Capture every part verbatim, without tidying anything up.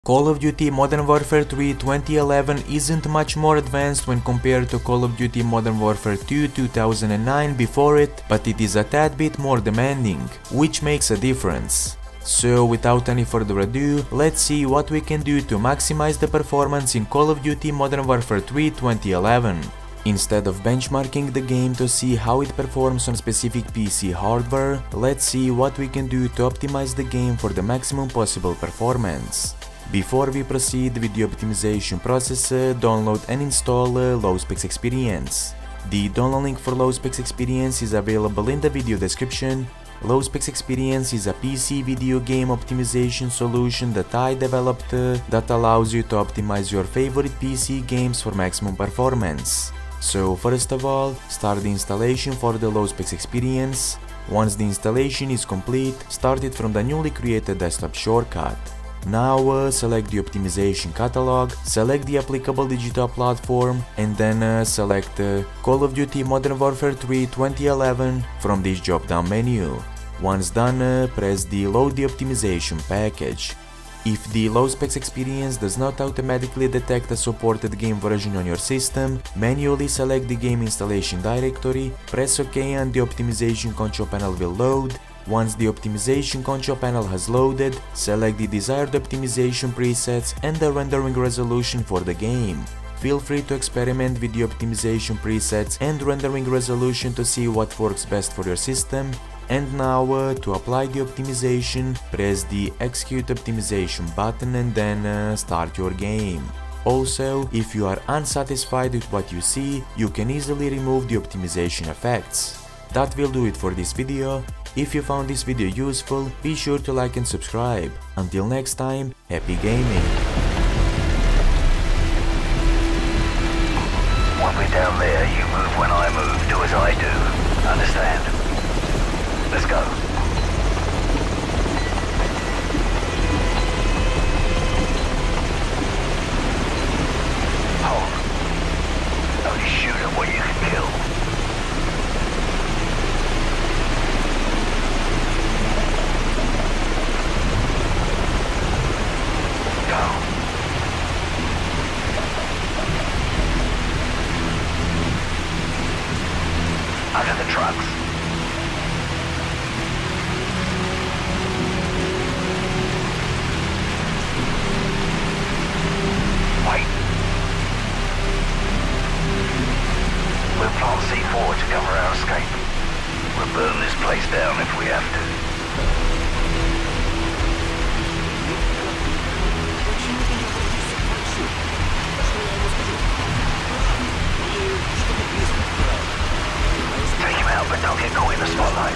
Call of Duty Modern Warfare three twenty eleven isn't much more advanced when compared to Call of Duty Modern Warfare two two thousand nine before it, but it is a tad bit more demanding, which makes a difference. So without any further ado, let's see what we can do to maximize the performance in Call of Duty Modern Warfare three twenty eleven. Instead of benchmarking the game to see how it performs on specific P C hardware, let's see what we can do to optimize the game for the maximum possible performance. Before we proceed with the optimization process, uh, download and install uh, Low-Specs Experience. The download link for Low-Specs Experience is available in the video description. Low-Specs Experience is a P C video game optimization solution that I developed uh, that allows you to optimize your favorite P C games for maximum performance. So first of all, start the installation for the Low-Specs Experience. Once the installation is complete, start it from the newly created desktop shortcut. Now uh, select the optimization catalog, select the applicable digital platform, and then uh, select uh, Call of Duty Modern Warfare three twenty eleven from this drop-down menu. Once done, uh, press the Load the Optimization package. If the Low-Specs Experience does not automatically detect a supported game version on your system, manually select the game installation directory, press OK and the optimization control panel will load. Once the optimization control panel has loaded, select the desired optimization presets and the rendering resolution for the game. Feel free to experiment with the optimization presets and rendering resolution to see what works best for your system. And now, uh, to apply the optimization, press the Execute Optimization button and then uh, start your game. Also, if you are unsatisfied with what you see, you can easily remove the optimization effects. That will do it for this video. If you found this video useful, be sure to like and subscribe. Until next time, happy gaming! When we're down there, you move when I move, do as I do. Understand? Let's go. Hold. Only shoot at what you can kill. Under the trucks. Wait. We'll plant C four to cover our escape. We'll burn this place down if we have to. Take him out, but don't get caught in the spotlight.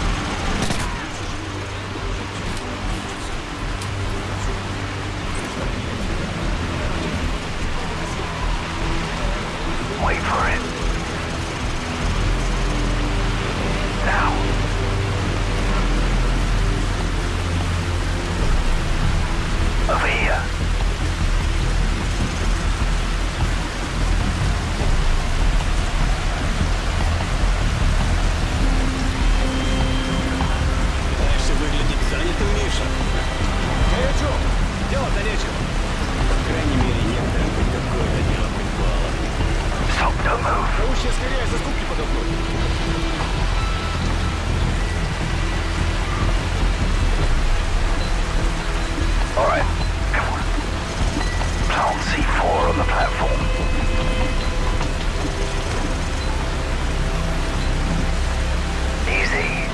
Wait for it. Now. Over here. Stop, don't move. Alright, come on. Plant C four on the platform. Easy.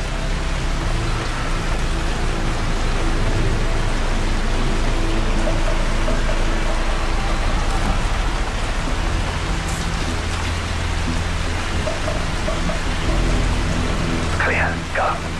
Clear, go.